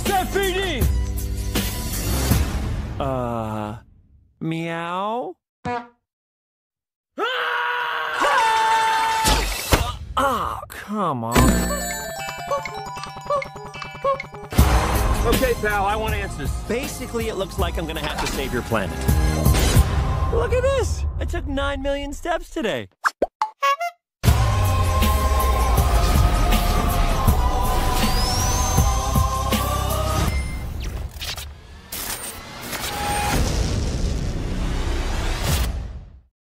SFPD! Meow? Oh, come on. Okay, pal, I want answers. Basically, it looks like I'm gonna have to save your planet. Look at this! I took 9 million steps today.